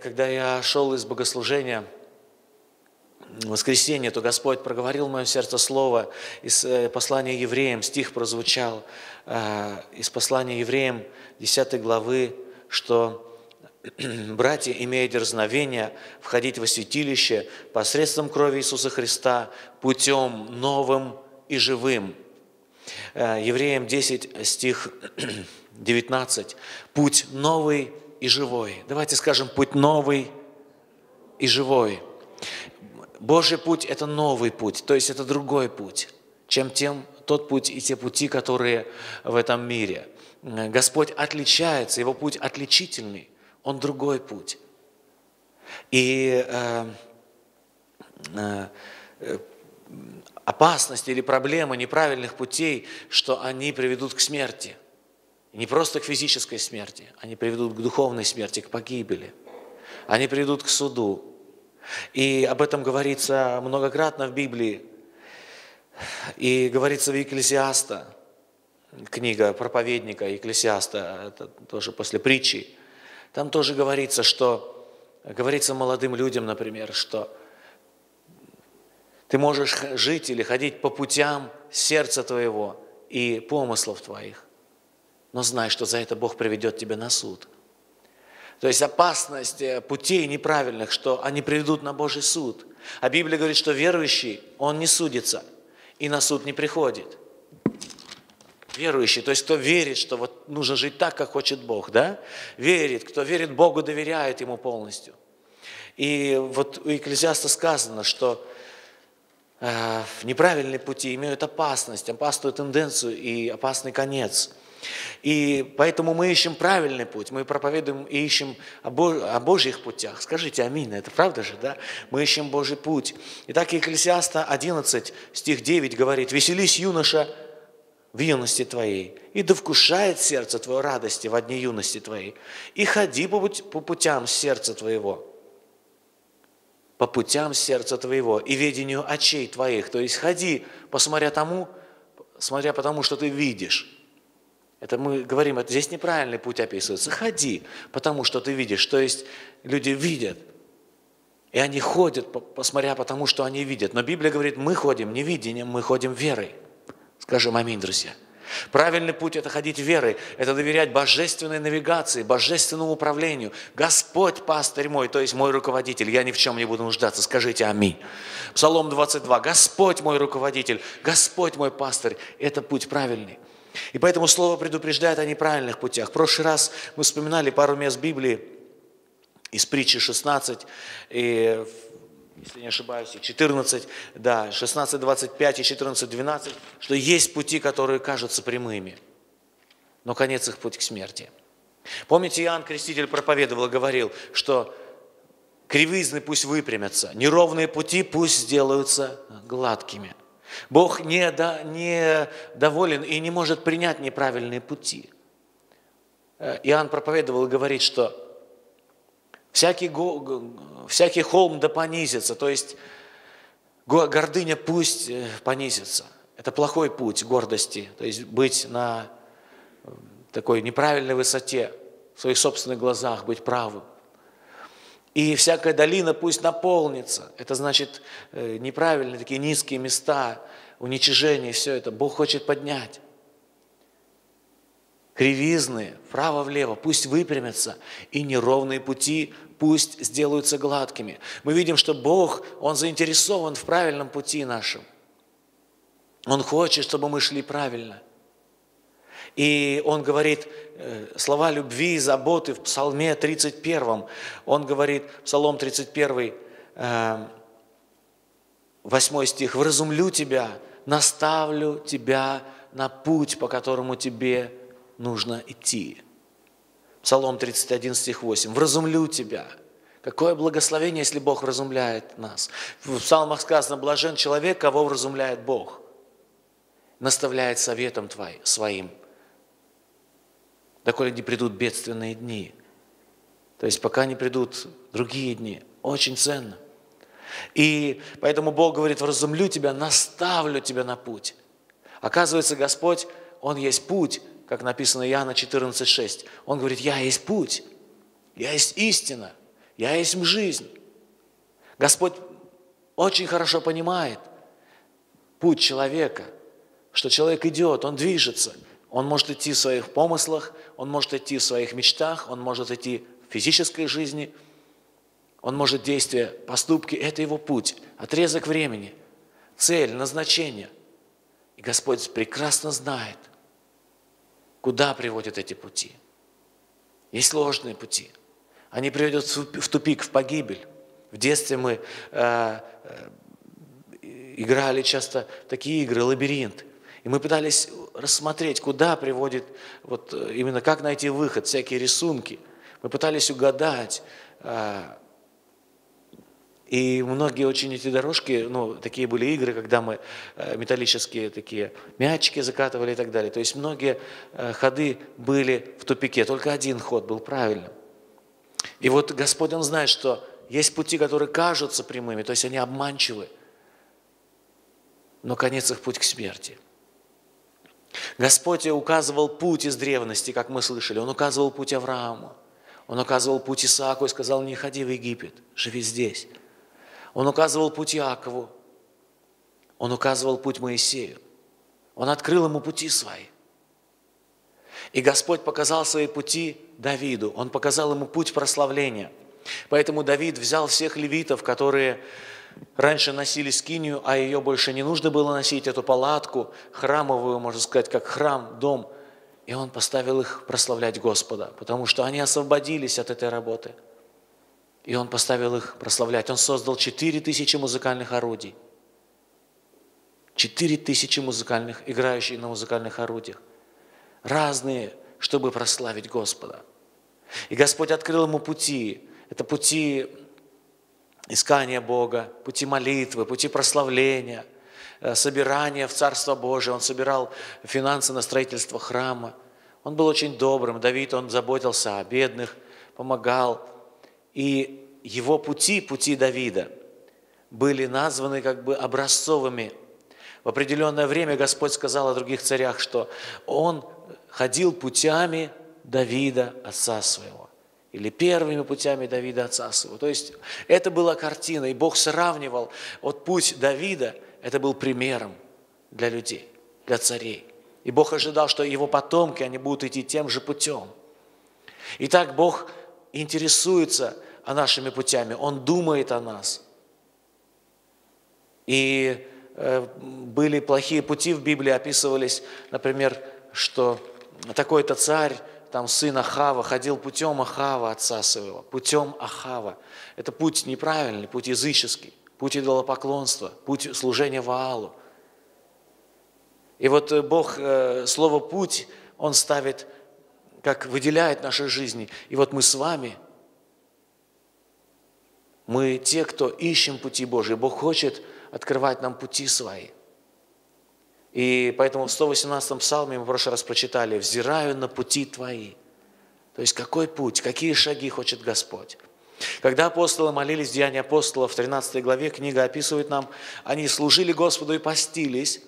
когда я шел из богослужения в воскресенье, то Господь проговорил в моем сердце слово из послания евреям, стих прозвучал из послания евреям 10 главы, что братья, имея дерзновение входить во святилище посредством крови Иисуса Христа путем новым и живым. Евреям 10, стих 19. Путь новый и живой. Давайте скажем, путь новый и живой. Божий путь – это новый путь, то есть это другой путь, чем тот путь и те пути, которые в этом мире. Господь отличается, Его путь отличительный, Он другой путь. И опасность или проблема неправильных путей, что они приведут к смерти. И не просто к физической смерти, они приведут к духовной смерти, к погибели. Они приведут к суду. И об этом говорится многократно в Библии. И говорится в Екклесиаста, книга проповедника Екклесиаста, это тоже после притчи. Там тоже говорится, молодым людям, например, что ты можешь жить или ходить по путям сердца твоего и помыслов твоих, но знай, что за это Бог приведет тебя на суд. То есть опасность путей неправильных, что они приведут на Божий суд. А Библия говорит, что верующий, он не судится и на суд не приходит. Верующий, то есть кто верит, что вот нужно жить так, как хочет Бог, да? Верит, кто верит Богу, доверяет Ему полностью. И вот у Екклесиаста сказано, что неправильные пути имеют опасную тенденцию и опасный конец. И поэтому мы ищем правильный путь, мы проповедуем и ищем о Божьих путях. Скажите аминь, это правда же, да? Мы ищем Божий путь. Итак, Екклесиаста 11, стих 9 говорит: «Веселись, юноша, в юности твоей, и да вкушает сердце твое радости в дни юности твоей, и ходи по путям сердца твоего». По путям сердца твоего и ведению очей твоих. То есть ходи, смотря по тому, что ты видишь. Это мы говорим, это здесь неправильный путь описывается. Ходи, потому что ты видишь. То есть люди видят, и они ходят, посмотря по тому, что они видят. Но Библия говорит, мы ходим не видением, мы ходим верой. Скажем аминь, друзья. Правильный путь – это ходить верой, это доверять божественной навигации, божественному управлению. Господь пастырь мой, то есть мой руководитель, я ни в чем не буду нуждаться. Скажите аминь. Псалом 22. Господь мой руководитель, Господь мой пастырь – это путь правильный. И поэтому Слово предупреждает о неправильных путях. В прошлый раз мы вспоминали пару мест Библии из притчи 16, и, если не ошибаюсь, 14, да, 16, 25 и 14, 12, что есть пути, которые кажутся прямыми, но конец их путь к смерти. Помните, Иоанн Креститель проповедовал и говорил, что кривизны пусть выпрямятся, неровные пути пусть сделаются гладкими. Бог не доволен и не может принять неправильные пути. Иоанн проповедовал и говорит, что всякий холм да понизится, то есть гордыня пусть понизится. Это плохой путь гордости, то есть быть на такой неправильной высоте, в своих собственных глазах, быть правым. И всякая долина пусть наполнится. Это значит неправильные такие низкие места, уничижение, все это Бог хочет поднять. Кривизны вправо-влево пусть выпрямятся, и неровные пути пусть сделаются гладкими. Мы видим, что Бог, Он заинтересован в правильном пути нашем. Он хочет, чтобы мы шли правильно. И Он говорит слова любви и заботы в Псалме 31. Он говорит, Псалом 31, 8 стих: «Вразумлю тебя, наставлю тебя на путь, по которому тебе нужно идти». Псалом 31, стих 8. «Вразумлю тебя». Какое благословение, если Бог вразумляет нас. В псалмах сказано: «Блажен человек, кого вразумляет Бог, наставляет советом своим, доколе не придут бедственные дни». То есть пока не придут другие дни. Очень ценно. И поэтому Бог говорит: «Вразумлю тебя, наставлю тебя на путь». Оказывается, Господь, Он есть путь, как написано Иоанна 14,6. Он говорит: «Я есть путь, я есть истина, Я есть жизнь. Господь очень хорошо понимает путь человека, что человек идет, он движется. Он может идти в своих помыслах, он может идти в своих мечтах, он может идти в физической жизни, он может действия, поступки. Это его путь, отрезок времени, цель, назначение. И Господь прекрасно знает, куда приводят эти пути. Есть ложные пути. Они приводят в тупик, в погибель. В детстве мы играли часто такие игры, лабиринт. И мы пытались рассмотреть, куда приводит, вот именно как найти выход, всякие рисунки. Мы пытались угадать. И многие очень эти дорожки, такие были игры, когда мы металлические такие мячики закатывали и так далее. То есть многие ходы были в тупике, только один ход был правильным. И вот Господь, Он знает, что есть пути, которые кажутся прямыми, то есть они обманчивы, но конец их путь к смерти. Господь указывал путь из древности, как мы слышали. Он указывал путь Аврааму. Он указывал путь Исааку и сказал: не ходи в Египет, живи здесь. Он указывал путь Иакову. Он указывал путь Моисею. Он открыл ему пути свои. И Господь показал свои пути Давиду. Он показал ему путь прославления. Поэтому Давид взял всех левитов, которые раньше носили скинию, а ее больше не нужно было носить, эту палатку, храмовую, можно сказать, как храм, дом. И он поставил их прославлять Господа, потому что они освободились от этой работы. И он поставил их прославлять. Он создал 4000 музыкальных орудий. 4000 музыкальных, играющих на музыкальных орудиях. Разные, чтобы прославить Господа. И Господь открыл ему пути. Это пути искания Бога, пути молитвы, пути прославления, собирания в Царство Божие. Он собирал финансы на строительство храма. Он был очень добрым. Давид, он заботился о бедных, помогал. И его пути Давида, были названы как бы образцовыми. В определенное время Господь сказал о других царях, что он ходил путями Давида, отца своего. Или первыми путями Давида, отца своего. То есть это была картина, и Бог сравнивал. Вот путь Давида, это был примером для людей, для царей. И Бог ожидал, что его потомки, они будут идти тем же путем. Итак, Бог интересуется нашими путями, Он думает о нас. И были плохие пути в Библии, описывались, например, что такой-то царь, там сын Ахава, ходил путем Ахава, отца своего, путем Ахава. Это путь неправильный, путь языческий, путь идолопоклонства, путь служения Ваалу. И вот Бог слово «путь», Он ставит, как выделяет в нашей жизни. И вот мы с вами, мы те, кто ищем пути Божьи. Бог хочет открывать нам пути свои. И поэтому в 118-м псалме мы в прошлый раз прочитали: «Взираю на пути Твои». То есть какой путь, какие шаги хочет Господь. Когда апостолы молились в Деянии апостолов, в 13 главе книга описывает нам, они служили Господу и постились.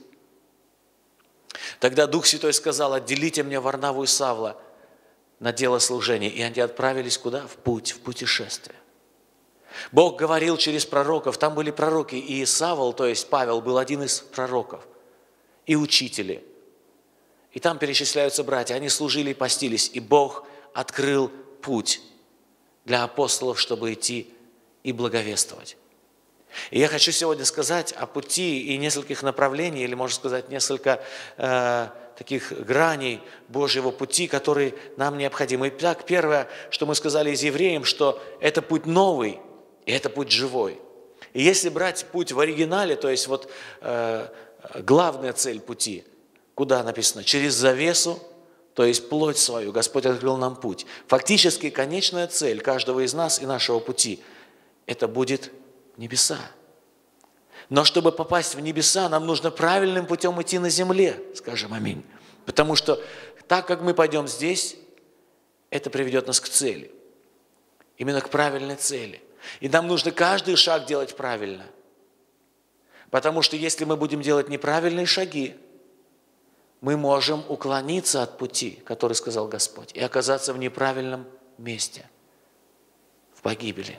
Тогда Дух Святой сказал: «Отделите мне Варнаву и Савла на дело служения». И они отправились куда? В путь, в путешествие. Бог говорил через пророков, там были пророки, и Савл, то есть Павел, был один из пророков, и учители. И там перечисляются братья, они служили и постились, и Бог открыл путь для апостолов, чтобы идти и благовествовать. И я хочу сегодня сказать о пути и нескольких направлений, или, можно сказать, несколько таких граней Божьего пути, которые нам необходимы. Итак, первое, что мы сказали из Евреям, что это путь новый, и это путь живой. И если брать путь в оригинале, то есть вот главная цель пути, куда написано? Через завесу, то есть плоть свою, Господь открыл нам путь. Фактически конечная цель каждого из нас и нашего пути – это будет небеса. Но чтобы попасть в небеса, нам нужно правильным путем идти на земле, скажем аминь. Потому что так, как мы пойдем здесь, это приведет нас к цели. Именно к правильной цели. И нам нужно каждый шаг делать правильно. Потому что если мы будем делать неправильные шаги, мы можем уклониться от пути, который сказал Господь, и оказаться в неправильном месте, в погибели.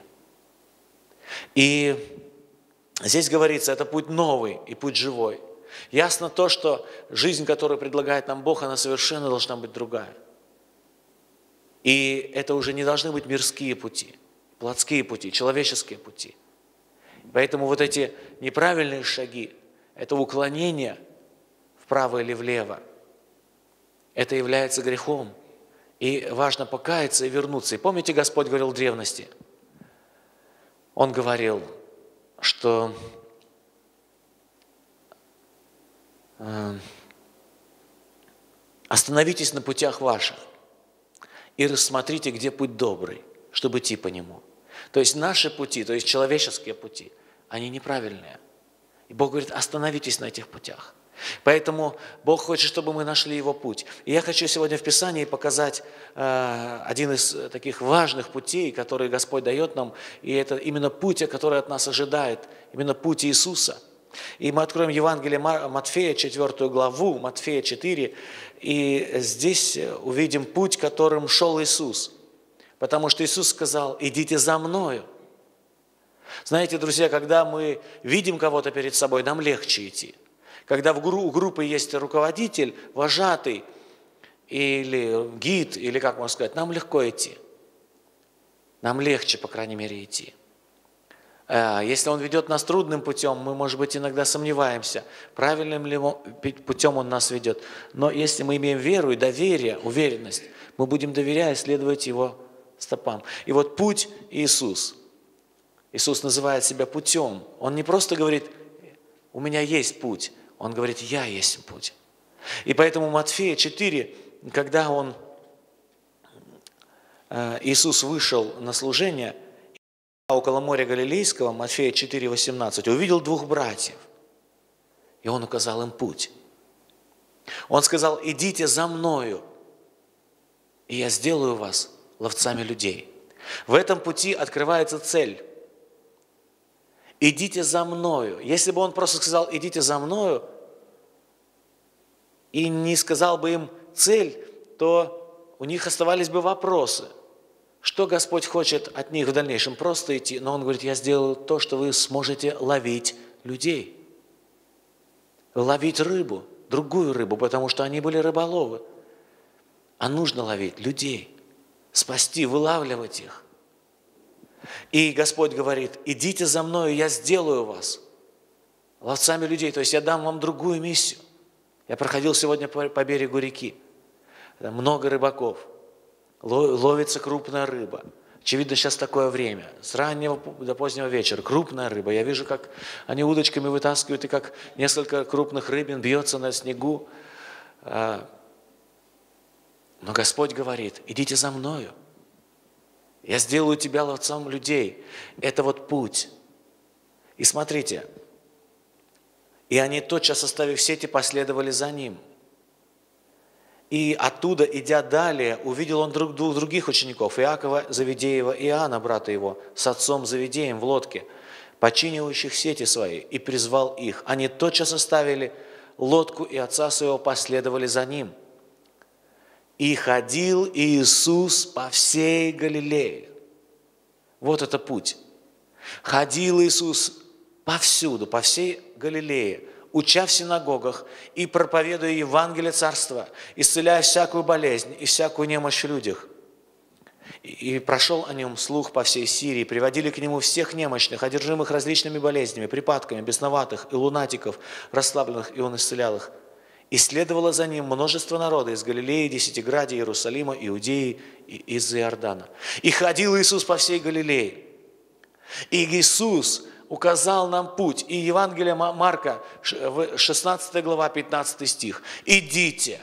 И здесь говорится, это путь новый и путь живой. Ясно то, что жизнь, которую предлагает нам Бог, она совершенно должна быть другая. И это уже не должны быть мирские пути, плотские пути, человеческие пути. Поэтому вот эти неправильные шаги, это уклонение вправо или влево, это является грехом. И важно покаяться и вернуться. И помните, Господь говорил в древности? Он говорил, что остановитесь на путях ваших и рассмотрите, где путь добрый, чтобы идти по нему. То есть наши пути, то есть человеческие пути, они неправильные. И Бог говорит, остановитесь на этих путях. Поэтому Бог хочет, чтобы мы нашли Его путь. И я хочу сегодня в Писании показать один из таких важных путей, которые Господь дает нам. И это именно путь, который от нас ожидает, именно путь Иисуса. И мы откроем Евангелие Матфея, 4 главу, Матфея 4, и здесь увидим путь, которым шел Иисус. Потому что Иисус сказал, идите за Мною. Знаете, друзья, когда мы видим кого-то перед собой, нам легче идти. Когда у группы есть руководитель, вожатый или гид, или как можно сказать, нам легко идти. Нам легче, по крайней мере, идти. Если он ведет нас трудным путем, мы, может быть, иногда сомневаемся, правильным ли путем он нас ведет. Но если мы имеем веру и доверие, уверенность, мы будем, доверяя, следовать его стопам. И вот путь Иисус. Иисус называет себя путем. Он не просто говорит, у меня есть путь. Он говорит, я есть путь. И поэтому Матфея 4, когда Иисус вышел на служение, около моря Галилейского, Матфея 4, 18, увидел двух братьев, и Он указал им путь. Он сказал, идите за Мною, и я сделаю вас ловцами людей. В этом пути открывается цель. Идите за Мною. Если бы Он просто сказал, идите за Мною, и не сказал бы им цель, то у них оставались бы вопросы. Что Господь хочет от них в дальнейшем? Просто идти. Но Он говорит, я сделаю то, что вы сможете ловить людей. Ловить рыбу, другую рыбу, потому что они были рыболовы. А нужно ловить людей, спасти, вылавливать их. И Господь говорит, идите за Мною, я сделаю вас ловцами людей. То есть я дам вам другую миссию. Я проходил сегодня по берегу реки. Там много рыбаков. Ловится крупная рыба. Очевидно, сейчас такое время. С раннего до позднего вечера. Крупная рыба. Я вижу, как они удочками вытаскивают, и как несколько крупных рыбин бьется на снегу. Но Господь говорит, идите за Мною. Я сделаю тебя ловцом людей. Это вот путь. И смотрите. И они, тотчас оставив сети, последовали за Ним. И оттуда, идя далее, увидел он двух других учеников, Иакова Завидеева и Иоанна, брата его, с отцом Завидеем в лодке, починивающих сети свои, и призвал их. Они тотчас оставили лодку, и отца своего последовали за Ним. И ходил Иисус по всей Галилее. Вот это путь. Ходил Иисус повсюду, по всей Галилее, уча в синагогах и проповедуя Евангелие Царства, исцеляя всякую болезнь и всякую немощь в людях. И прошел о Нем слух по всей Сирии, приводили к Нему всех немощных, одержимых различными болезнями, припадками, бесноватых и лунатиков, расслабленных, и Он исцелял их. И следовало за Ним множество народа из Галилеи, Десятиградия, Иерусалима, Иудеи и из Иордана. И ходил Иисус по всей Галилее. И Иисус указал нам путь. И Евангелие Марка, 16 глава, 15 стих. «Идите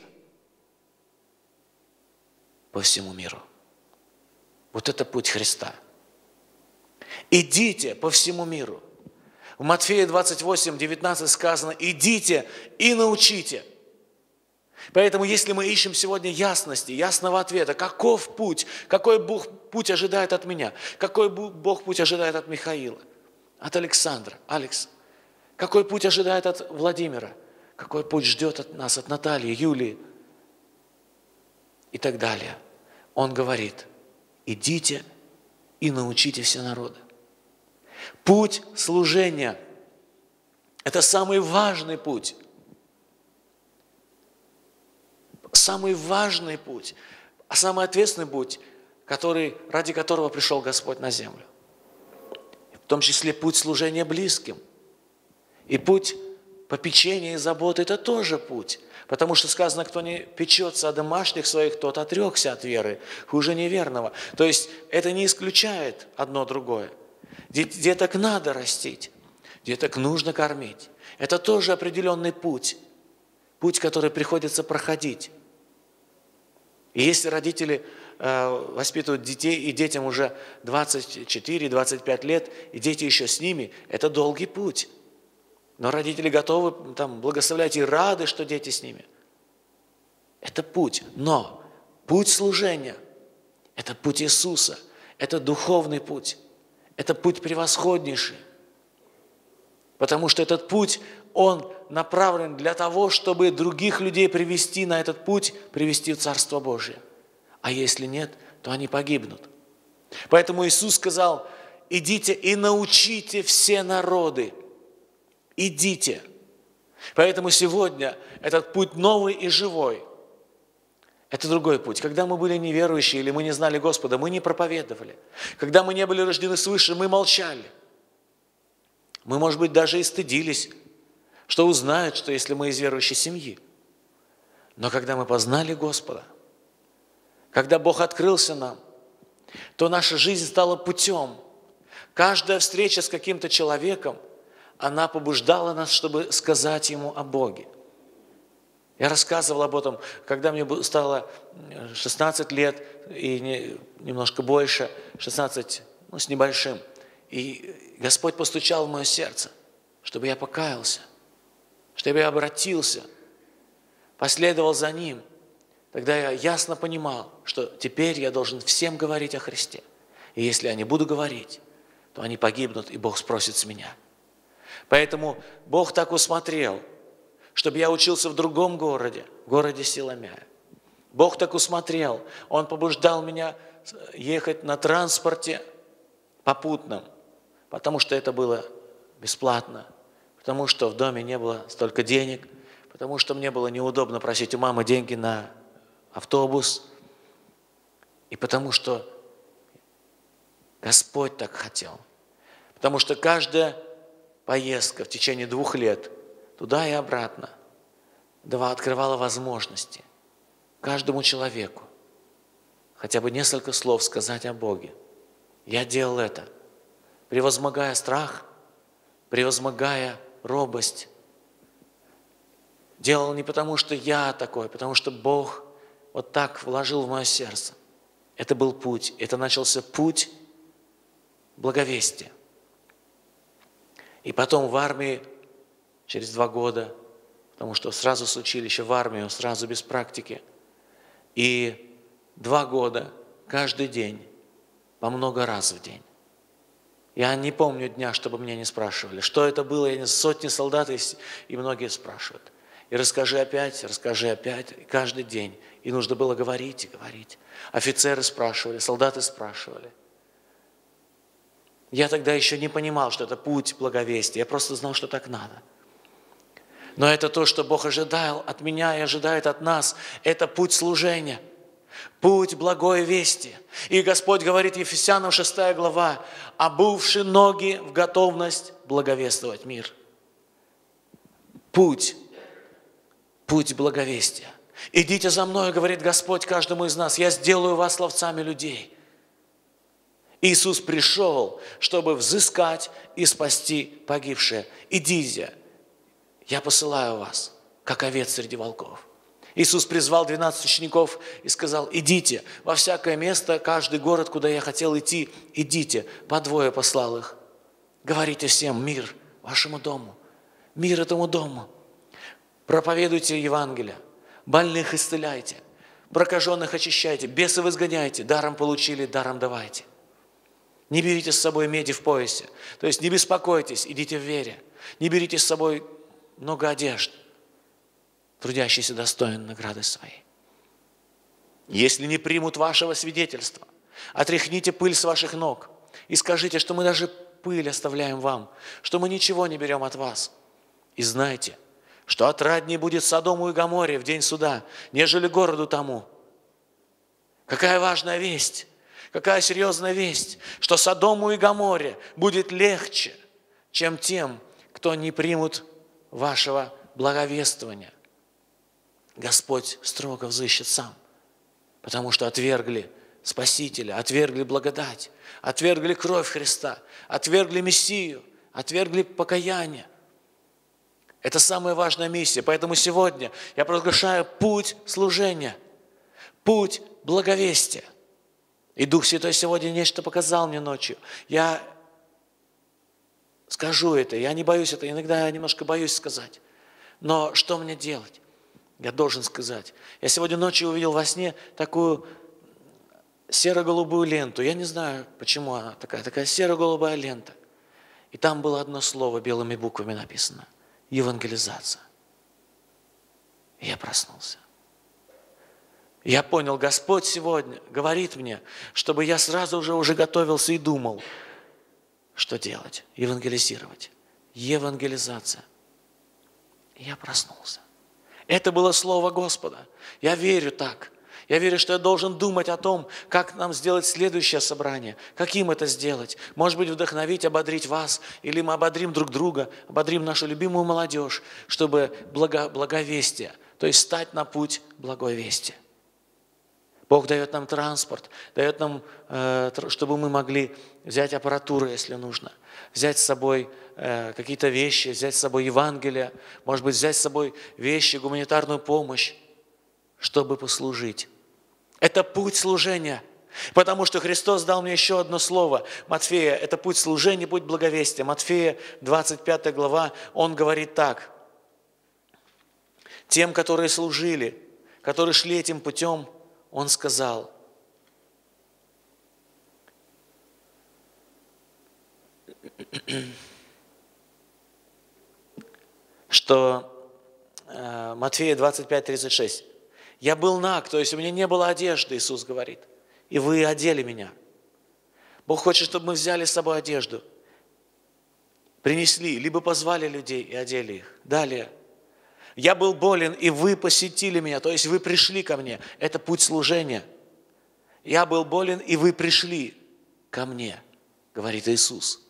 по всему миру». Вот это путь Христа. «Идите по всему миру». В Матфея 28, 19 сказано, «Идите и научите». Поэтому, если мы ищем сегодня ясности, ясного ответа, каков путь, какой Бог путь ожидает от меня, какой Бог путь ожидает от Михаила, от Александра, Алекс, какой путь ожидает от Владимира, какой путь ждет от нас, от Натальи, Юлии и так далее. Он говорит, идите и научите все народы. Путь служения – это самый важный путь. Самый важный путь, а самый ответственный путь, ради которого пришел Господь на землю. В том числе путь служения близким. И путь попечения и заботы – это тоже путь. Потому что сказано, кто не печется о домашних своих, тот отрекся от веры, хуже неверного. То есть это не исключает одно другое. Деток надо растить, деток нужно кормить. Это тоже определенный путь, который приходится проходить. И если родители воспитывают детей, и детям уже 24-25 лет, и дети еще с ними, это долгий путь. Но родители готовы благословлять и рады, что дети с ними. Это путь. Но путь служения – это путь Иисуса, это духовный путь, это путь превосходнейший. Потому что этот путь, он направлен для того, чтобы других людей привести на этот путь, привести в Царство Божие. А если нет, то они погибнут. Поэтому Иисус сказал: идите и научите все народы. Идите. Поэтому сегодня этот путь новый и живой. Это другой путь. Когда мы были неверующие или мы не знали Господа, мы не проповедовали. Когда мы не были рождены свыше, мы молчали. Мы, может быть, даже и стыдились, что узнают, что если мы из верующей семьи. Но когда мы познали Господа, когда Бог открылся нам, то наша жизнь стала путем. Каждая встреча с каким-то человеком, она побуждала нас, чтобы сказать ему о Боге. Я рассказывал об этом, когда мне стало 16 лет и немножко больше, 16, с небольшим. И Господь постучал в мое сердце, чтобы я покаялся, чтобы я обратился, последовал за Ним. Тогда я ясно понимал, что теперь я должен всем говорить о Христе. И если я не буду говорить, то они погибнут, и Бог спросит с меня. Поэтому Бог так усмотрел, чтобы я учился в другом городе, городе Силомяя. Бог так усмотрел, Он побуждал меня ехать на транспорте попутном, потому что это было бесплатно, потому что в доме не было столько денег, потому что мне было неудобно просить у мамы деньги на автобус, и потому что Господь так хотел. Потому что каждая поездка в течение 2 лет туда и обратно открывала возможности каждому человеку хотя бы несколько слов сказать о Боге. Я делал это, превозмогая страх, превозмогая робость. Делал не потому, что я такой, а потому что Бог вот так вложил в мое сердце. Это был путь, это начался путь благовестия. И потом в армии через 2 года, потому что сразу с училища в армию, сразу без практики. И 2 года, каждый день, по много раз в день. Я не помню дня, чтобы меня не спрашивали. Что это было? Сотни солдат, и многие спрашивают. И расскажи опять, и каждый день. И нужно было говорить и говорить. Офицеры спрашивали, солдаты спрашивали. Я тогда еще не понимал, что это путь благовестия. Я просто знал, что так надо. Но это то, что Бог ожидал от меня и ожидает от нас. Это путь служения, путь благой вести. И Господь говорит, Ефесянам 6 глава, обувши ноги в готовность благовествовать мир. Путь благовестия. Идите за мной, говорит Господь каждому из нас, я сделаю вас ловцами людей. Иисус пришел, чтобы взыскать и спасти погибшие. Идите, я посылаю вас, как овец среди волков. Иисус призвал 12 учеников и сказал, идите во всякое место, каждый город, куда я хотел идти, идите. По 2 послал их. Говорите всем, мир вашему дому, мир этому дому. Проповедуйте Евангелие, больных исцеляйте, прокаженных очищайте, бесов изгоняйте, даром получили, даром давайте. Не берите с собой меди в поясе, то есть не беспокойтесь, идите в вере. Не берите с собой много одежд, трудящийся достоин награды своей. Если не примут вашего свидетельства, Отряхните пыль с ваших ног и скажите, что мы даже пыль оставляем вам, что мы ничего не берем от вас. И знайте, что отраднее будет Содому и Гоморре в день суда, нежели городу тому. Какая важная весть, какая серьезная весть, что Содому и Гоморре будет легче, чем тем, кто не примут вашего благовествования. Господь строго взыщет сам, потому что отвергли Спасителя, отвергли благодать, отвергли кровь Христа, отвергли Мессию, отвергли покаяние. Это самая важная миссия. Поэтому сегодня я провозглашаю путь служения, путь благовестия. И Дух Святой сегодня нечто показал мне ночью. Я скажу это, я не боюсь это, иногда я немножко боюсь сказать. Но что мне делать? Я должен сказать. Я сегодня ночью увидел во сне такую серо-голубую ленту. Я не знаю, почему она такая серо-голубая лента. И там было одно слово белыми буквами написано. Евангелизация. И я проснулся. Я понял, Господь сегодня говорит мне, чтобы я сразу уже готовился и думал, что делать. Евангелизировать. Евангелизация. И я проснулся. Это было слово Господа. Я верю так. Я верю, что я должен думать о том, как нам сделать следующее собрание, каким это сделать. Может быть, вдохновить, ободрить вас, или мы ободрим друг друга, ободрим нашу любимую молодежь, чтобы благовестие, то есть стать на путь благовестия. Бог дает нам транспорт, дает нам, чтобы мы могли взять аппаратуру, если нужно, взять с собой какие-то вещи, взять с собой Евангелие, может быть, взять с собой вещи, гуманитарную помощь, чтобы послужить. Это путь служения, потому что Христос дал мне еще одно слово. Матфея, это путь служения, путь благовестия. Матфея, 25 глава, он говорит так. Тем, которые служили, которые шли этим путем, он сказал, что Матфея 25:36. Я был наг, то есть у меня не было одежды, Иисус говорит, и вы одели меня. Бог хочет, чтобы мы взяли с собой одежду, принесли, либо позвали людей и одели их. Далее. Я был болен, и вы посетили меня, то есть вы пришли ко мне. Это путь служения. Я был болен, и вы пришли ко мне, говорит Иисус.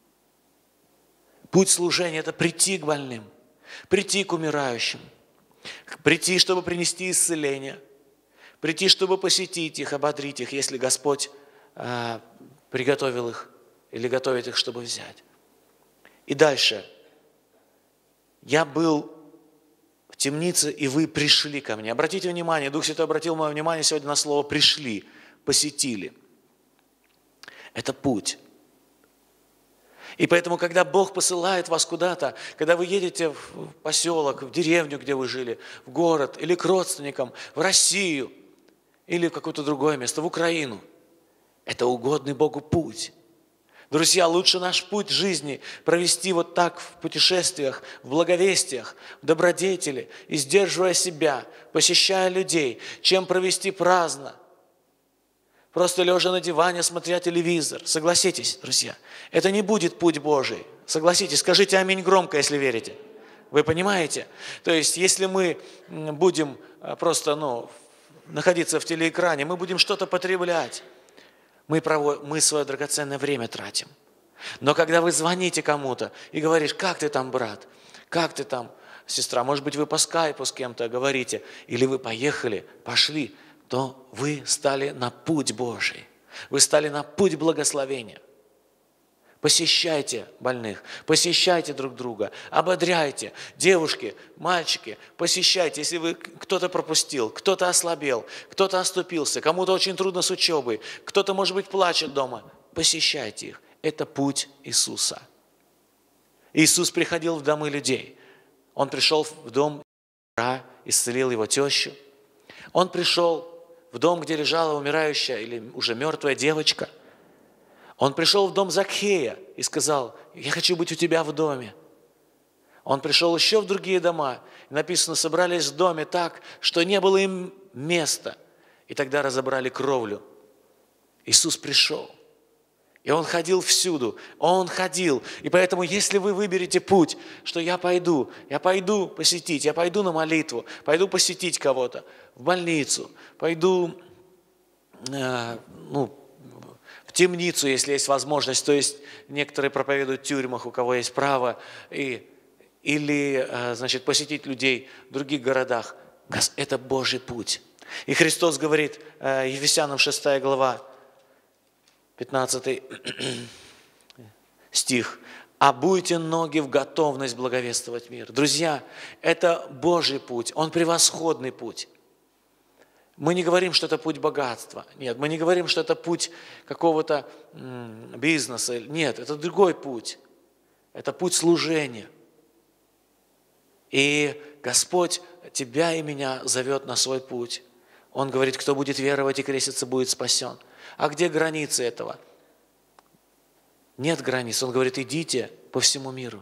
Путь служения – это прийти к больным, прийти к умирающим, прийти, чтобы принести исцеление, прийти, чтобы посетить их, ободрить их, если Господь приготовил их или готовит их, чтобы взять. И дальше. Я был в темнице, и вы пришли ко мне. Обратите внимание, Дух Святой обратил мое внимание сегодня на слово «пришли», «посетили». Это путь. И поэтому, когда Бог посылает вас куда-то, когда вы едете в поселок, в деревню, где вы жили, в город, или к родственникам, в Россию, или в какое-то другое место, в Украину, это угодный Богу путь. Друзья, лучше наш путь жизни провести вот так в путешествиях, в благовестиях, в добродетели, и сдерживая себя, посещая людей, чем провести праздно, просто лежа на диване, смотря телевизор. Согласитесь, друзья, это не будет путь Божий. Согласитесь, скажите аминь громко, если верите. Вы понимаете? То есть, если мы будем просто находиться в телеэкране, мы будем что-то потреблять, мы свое драгоценное время тратим. Но когда вы звоните кому-то и говоришь, как ты там, брат, как ты там, сестра, может быть, вы по скайпу с кем-то говорите, или вы пошли, то вы стали на путь Божий. Вы стали на путь благословения. Посещайте больных, посещайте друг друга, ободряйте. Девушки, мальчики, посещайте. Если кто-то пропустил, кто-то ослабел, кто-то оступился, кому-то очень трудно с учебой, кто-то, может быть, плачет дома, посещайте их. Это путь Иисуса. Иисус приходил в домы людей. Он пришел в дом, исцелил его тещу. Он пришел в дом, где лежала умирающая или уже мертвая девочка. Он пришел в дом Закхея и сказал, я хочу быть у тебя в доме. Он пришел еще в другие дома. И написано, собрались в доме так, что не было им места. И тогда разобрали кровлю Иисус пришел. И Он ходил всюду. Он ходил. И поэтому, если вы выберете путь, что я пойду посетить, я пойду на молитву, пойду посетить кого-то в больницу, пойду в темницу, если есть возможность. То есть некоторые проповедуют в тюрьмах, у кого есть право, или посетить людей в других городах. Это Божий путь. И Христос говорит, Ефесянам 6 глава, 15 стих. «Обуйте ноги в готовность благовествовать мир». Друзья, это Божий путь, Он превосходный путь. Мы не говорим, что это путь богатства. Нет, мы не говорим, что это путь какого-то бизнеса. Нет, это другой путь. Это путь служения. И Господь тебя и меня зовет на свой путь. Он говорит, кто будет веровать и креститься, будет спасен. А где границы этого? Нет границ. Он говорит, идите по всему миру.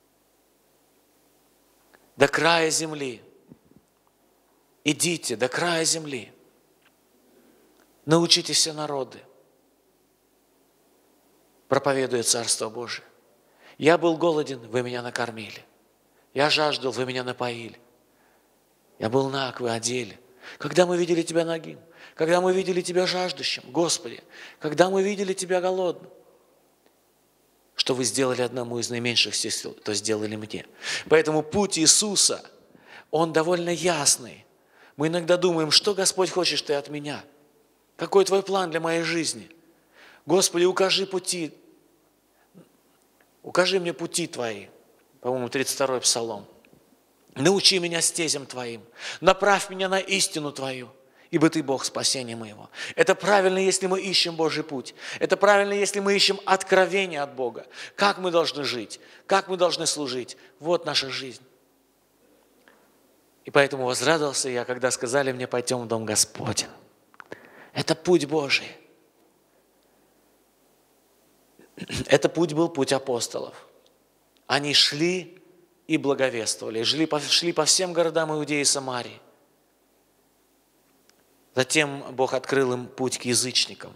До края земли. Идите до края земли. Научите все народы. Проповедуя Царство Божие. Я был голоден, вы меня накормили. Я жаждал, вы меня напоили. Я был наг, вы одели. Когда мы видели Тебя нагим? Когда мы видели Тебя жаждущим? Господи, когда мы видели Тебя голодным? Что вы сделали одному из наименьших сил, то сделали мне. Поэтому путь Иисуса, он довольно ясный. Мы иногда думаем, что, Господь, хочешь Ты от меня? Какой Твой план для моей жизни? Господи, укажи пути. Укажи мне пути Твои. По-моему, 32-й Псалом. Научи меня стезям Твоим. Направь меня на истину Твою. Ибо Ты Бог спасения моего. Это правильно, если мы ищем Божий путь. Это правильно, если мы ищем откровение от Бога. Как мы должны жить, как мы должны служить. Вот наша жизнь. И поэтому возрадовался я, когда сказали мне, пойдем в дом Господень. Это путь Божий. Это путь был путь апостолов. Они шли и благовествовали, шли по всем городам Иудеи и Самарии. Затем Бог открыл им путь к язычникам.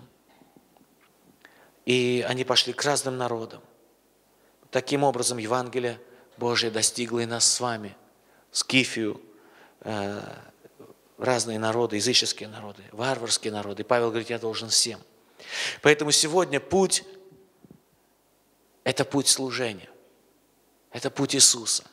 И они пошли к разным народам. Таким образом, Евангелие Божие достигло и нас с вами. Скифию, разные народы, языческие народы, варварские народы. И Павел говорит, я должен всем. Поэтому сегодня путь – это путь служения. Это путь Иисуса.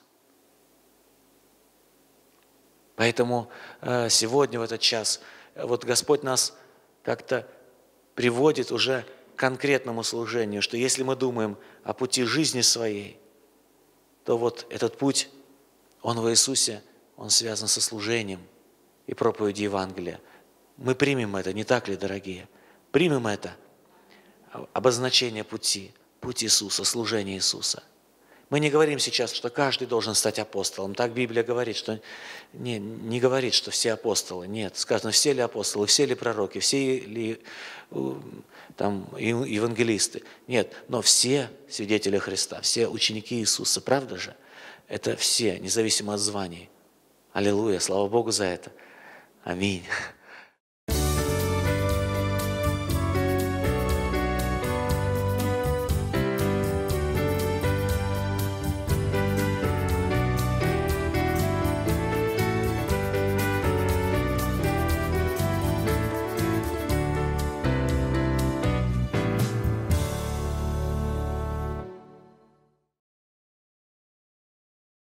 Поэтому сегодня в этот час вот Господь нас как-то приводит уже к конкретному служению, что если мы думаем о пути жизни своей, то вот этот путь, он в Иисусе, он связан со служением и проповедью Евангелия. Мы примем это, не так ли, дорогие? Примем это обозначение пути, путь Иисуса, служение Иисуса. Мы не говорим сейчас, что каждый должен стать апостолом. Так Библия говорит, что не говорит, что все апостолы. Нет, сказано, все ли апостолы, все ли пророки, все ли евангелисты. Нет, но все свидетели Христа, все ученики Иисуса, правда же? Это все, независимо от званий. Аллилуйя, слава Богу за это. Аминь.